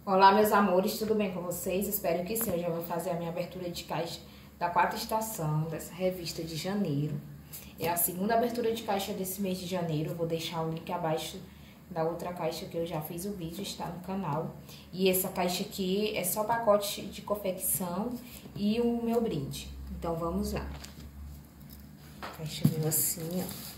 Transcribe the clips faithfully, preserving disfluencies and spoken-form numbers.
Olá, meus amores, tudo bem com vocês? Espero que sim. Hoje eu vou fazer a minha abertura de caixa da quarta estação dessa revista de janeiro. É a segunda abertura de caixa desse mês de janeiro. Eu vou deixar o link abaixo da outra caixa que eu já fiz o vídeo, está no canal. E essa caixa aqui é só pacote de confecção e o meu brinde. Então vamos lá. A caixa veio assim, ó.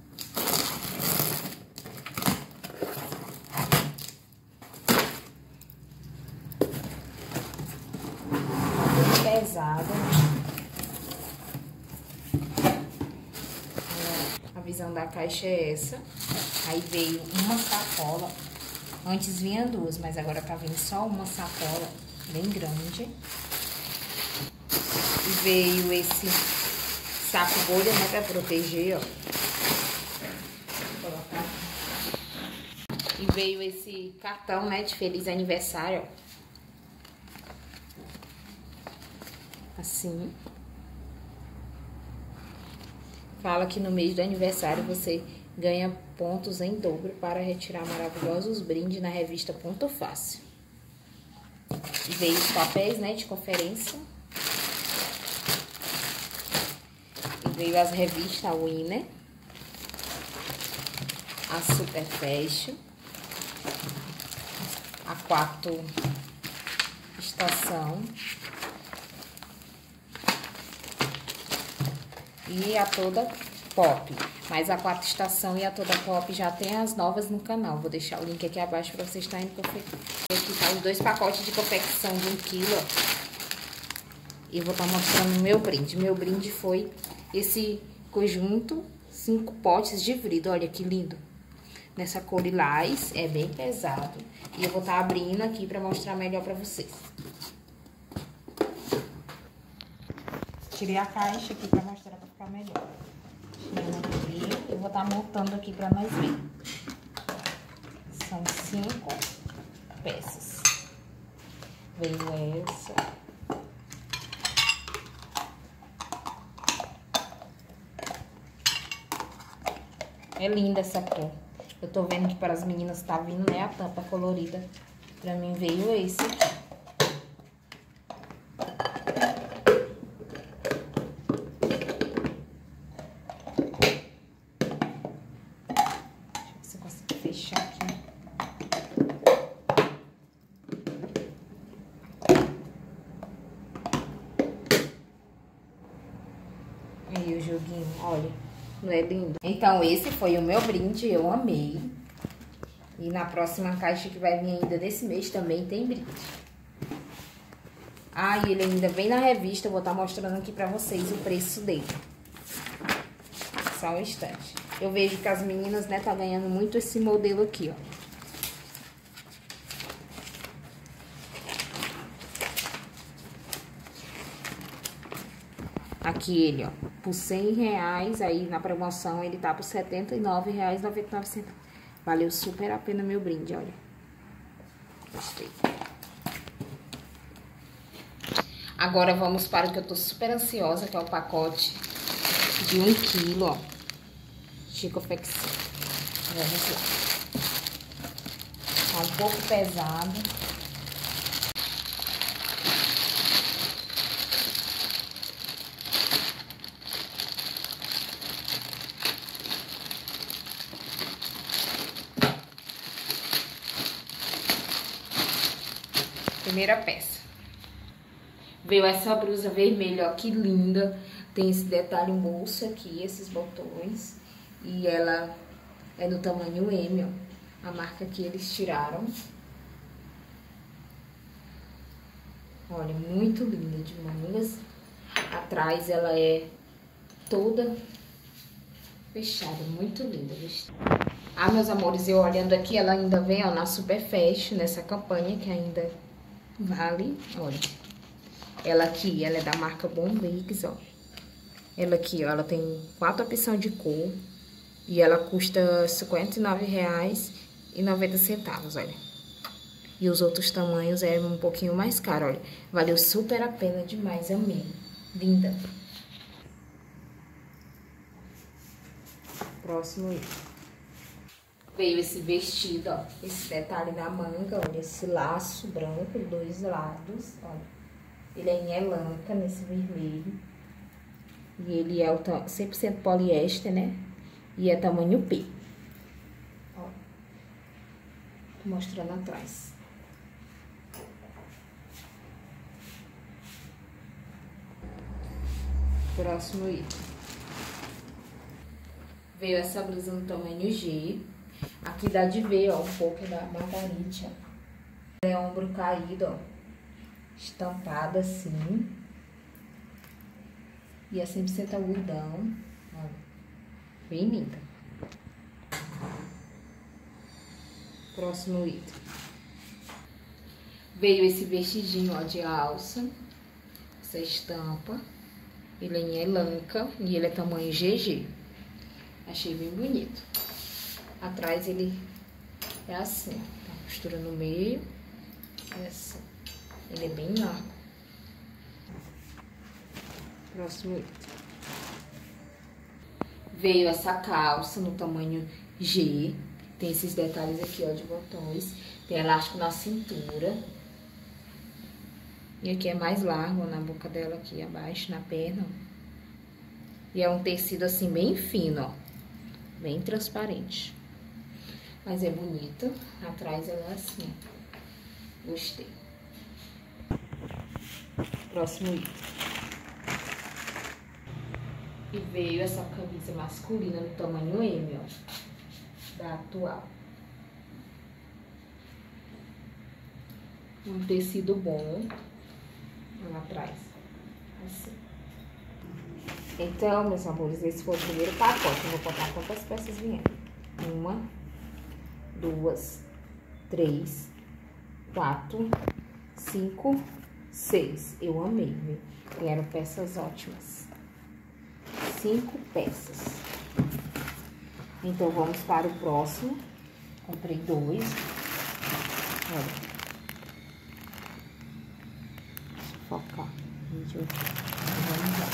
Pesada. A visão da caixa é essa. Aí veio uma sacola. Antes vinha duas, mas agora tá vindo só uma sacola bem grande. E veio esse saco bolha, né, pra proteger, ó. Vou colocar. E veio esse cartão, né, de feliz aniversário, ó. Assim. Fala que no mês do aniversário você ganha pontos em dobro para retirar maravilhosos brindes na revista Ponto Fácil. E veio os papéis, né, de conferência. E veio as revistas Winner, a Super Fashion, a quarta estação e a toda pop. Mas a quarta estação e a toda pop já tem as novas no canal. Vou deixar o link aqui abaixo para vocês estarem conferir. Aqui tá os dois pacotes de confecção de um quilo, ó. E vou estar mostrando o meu brinde. Meu brinde foi esse conjunto, cinco potes de vidro. Olha que lindo. Nessa cor lilás, é bem pesado. E eu vou estar abrindo aqui para mostrar melhor para vocês. Tirei a caixa aqui para mostrar, para ficar melhor. Eu vou estar montando aqui para nós ver. São cinco peças. Veio essa. É linda essa cor. Eu tô vendo que para as meninas tá vindo, né, a tampa colorida. Para mim veio esse aqui. Fechar aqui. Aí o joguinho, olha, não é lindo? Então esse foi o meu brinde, eu amei. E na próxima caixa que vai vir ainda desse mês também tem brinde. Ah, e ele ainda vem na revista, eu vou estar mostrando aqui pra vocês o preço dele. Só um instante. Eu vejo que as meninas, né, tá ganhando muito esse modelo aqui, ó. Aqui ele, ó, por cem reais, aí na promoção ele tá por setenta e nove reais e noventa e nove centavos. Valeu super a pena meu brinde, olha. Gostei. Agora vamos para o que eu tô super ansiosa, que é o pacote de um quilo, ó. De confecção. Vamos lá. Tá um pouco pesado. Primeira peça. Veio essa blusa vermelha, ó, que linda. Tem esse detalhe, um bolso aqui, esses botões. E ela é no tamanho M, ó. A marca que eles tiraram. Olha, muito linda de mangas. Atrás ela é toda fechada, muito linda. Ah, meus amores, eu olhando aqui, ela ainda vem, ó, na Super Fashion, nessa campanha que ainda vale. Olha, ela aqui, ela é da marca Bombix, ó. Ela aqui, ó, ela tem quatro opções de cor. E ela custa cinquenta e nove reais e noventa centavos, olha. E os outros tamanhos é um pouquinho mais caro, olha. Valeu super a pena demais, amei. Linda. Próximo item. Veio esse vestido, ó, esse detalhe na manga, olha, esse laço branco, dois lados, olha. Ele é em elanca, nesse vermelho. E ele é o cem por cento poliéster, né? E é tamanho P. Ó. Tô mostrando atrás. Próximo item. Veio essa blusa no tamanho G. Aqui dá de ver, ó, um pouco da margarite, ó. É ombro caído, ó. Estampada assim. E é cem por cento algodão. Olha. Bem linda. Próximo item. Veio esse vestidinho, ó, de alça. Essa estampa. Ele é em elanca e ele é tamanho G G. Achei bem bonito. Atrás ele é assim, ó. Tá a costura no meio. É assim. Ele é bem largo. Próximo item. Veio essa calça no tamanho G. Tem esses detalhes aqui, ó, de botões. Tem elástico na cintura. E aqui é mais largo, na boca dela aqui abaixo, na perna. E é um tecido assim bem fino, ó. Bem transparente. Mas é bonita. Atrás ela é assim. Gostei. Próximo item. E veio essa camisa masculina no tamanho M, ó. Da atual. Um tecido bom. Lá atrás. Assim. Então, meus amores, esse foi o primeiro pacote. Eu vou contar quantas peças vieram. Uma, duas, três, quatro, cinco, seis. Eu amei, viu? Vieram peças ótimas. Cinco peças. Então, vamos para o próximo. Comprei dois. Olha. Focar. Deixa eu ver. Vamos lá.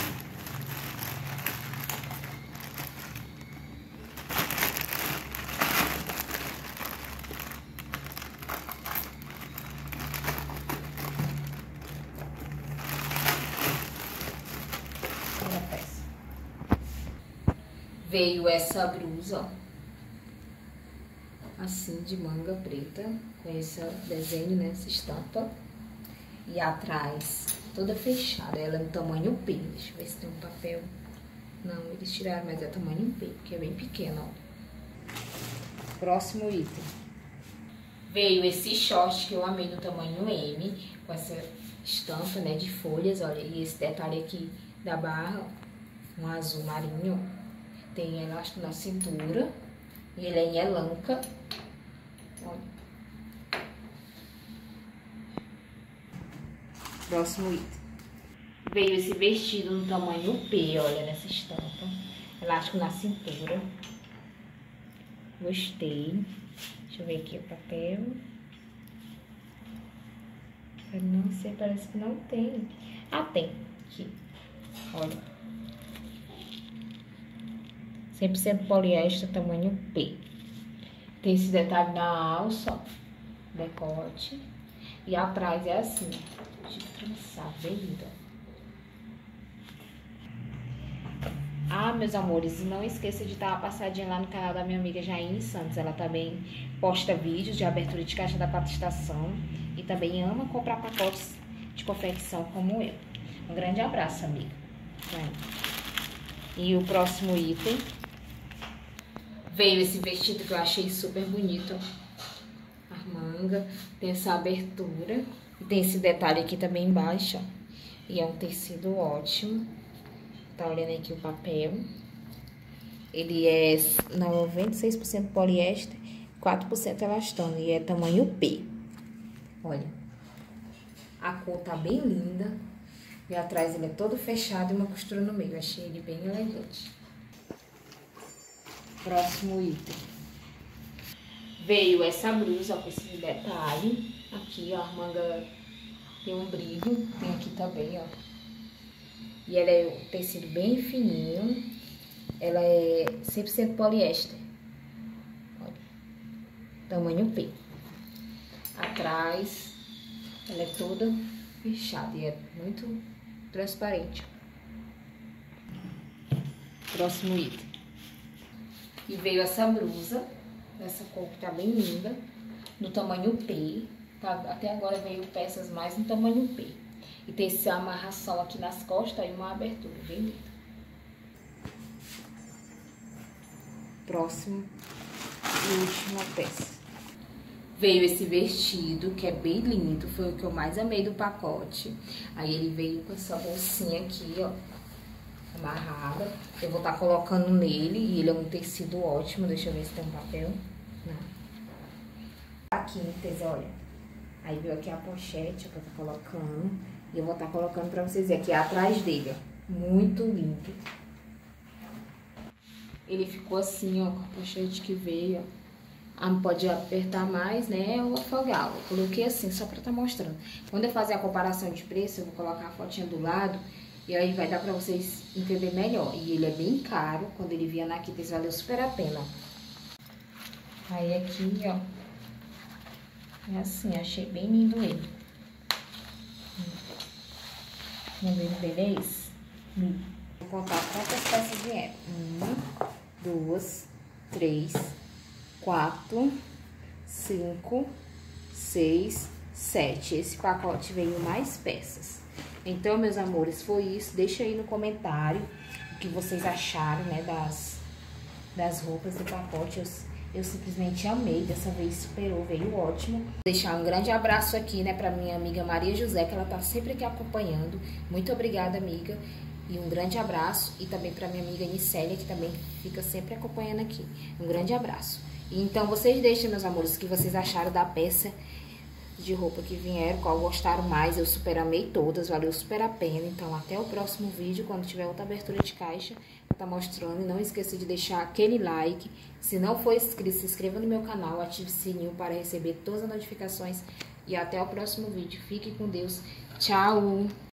Olha a peça. Veio essa blusa, ó. Assim, de manga preta. Com esse desenho, né? Essa estampa. E atrás, toda fechada, ela é no tamanho P. Deixa eu ver se tem um papel. Não, eles tiraram, mas é tamanho P, porque é bem pequeno, ó. Próximo item. Veio esse short que eu amei no tamanho M, com essa estampa, né, de folhas, olha. E esse detalhe aqui da barra, ó, um azul marinho. Tem elástico na cintura. E ele é em elanca. Olha. Próximo item. Veio esse vestido no tamanho P, olha, nessa estampa. Elástico na cintura. Gostei. Deixa eu ver aqui o papel. Eu não sei, parece que não tem. Ah, tem. Aqui. Olha. cem por cento poliéster, tamanho P. Tem esse detalhe na alça, ó. Decote. E atrás é assim, de trançar, bem lindo. Ah, meus amores, não esqueça de dar uma passadinha lá no canal da minha amiga Jaine Santos. Ela também posta vídeos de abertura de caixa da quarta estação e também ama comprar pacotes de confecção como eu. Um grande abraço, amiga. E o próximo item veio esse vestido que eu achei super bonito. A manga, tem essa abertura e tem esse detalhe aqui também embaixo, ó. E é um tecido ótimo. Tá olhando aqui o papel. Ele é noventa e seis por cento poliéster, quatro por cento elastano e é tamanho P. Olha, a cor tá bem linda. E atrás ele é todo fechado e uma costura no meio. Eu achei ele bem elegante. Próximo item. Veio essa blusa, ó, com esse detalhe. Aqui, ó, a manga tem um brilho. Tem aqui também, ó. E ela é um tecido bem fininho. Ela é cem por cento poliéster. Olha. tamanho P. Atrás, ela é toda fechada e é muito transparente. Próximo item. E veio essa blusa, essa cor que tá bem linda, no tamanho P. Tá? Até agora veio peças mais no tamanho P. E tem essa amarração aqui nas costas e uma abertura bem linda. Próximo e última peça. Veio esse vestido, que é bem lindo, foi o que eu mais amei do pacote. Aí ele veio com essa bolsinha aqui, ó, amarrada. Eu vou estar tá colocando nele, e ele é um tecido ótimo. Deixa eu ver se tem um papel. Não. Aqui, vocês olha. Aí veio aqui a pochete, ó, que eu tô colocando. E eu vou estar tá colocando pra vocês verem aqui atrás dele, ó. Muito lindo. Ele ficou assim, ó, com a pochete que veio, ó. Ah, pode apertar mais, né, ou afogar. Eu coloquei assim, só pra tá mostrando. Quando eu fazer a comparação de preço, eu vou colocar a fotinha do lado. E aí vai dar pra vocês entenderem melhor. E ele é bem caro. Quando ele vinha na Kittens, valeu super a pena. Aí aqui, ó. É assim, achei bem lindo ele. O modelo dele é esse. Vou contar quantas peças vieram. Uma, duas, três, quatro, cinco, seis, sete. Esse pacote veio mais peças. Então, meus amores, foi isso. Deixa aí no comentário o que vocês acharam, né, das, das roupas do pacote. Eu, eu simplesmente amei. Dessa vez superou, veio ótimo. Vou deixar um grande abraço aqui, né, pra minha amiga Maria José, que ela tá sempre aqui acompanhando. Muito obrigada, amiga. E um grande abraço. E também pra minha amiga Nicélia, que também fica sempre acompanhando aqui. Um grande abraço. Então, vocês deixem, meus amores, o que vocês acharam da peça de roupa que vieram, qual gostaram mais. Eu super amei todas, valeu super a pena. Então, até o próximo vídeo, quando tiver outra abertura de caixa, vou tá mostrando. E não esqueça de deixar aquele like. Se não for inscrito, se inscreva no meu canal, ative o sininho para receber todas as notificações. E até o próximo vídeo. Fique com Deus. Tchau!